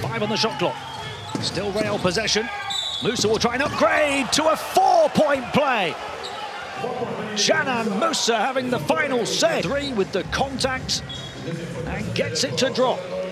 5 on the shot clock. Still Real possession. Musa will try and upgrade to a 4-point play. Dzanan Musa having the final say. 3 with the contact and gets it to drop.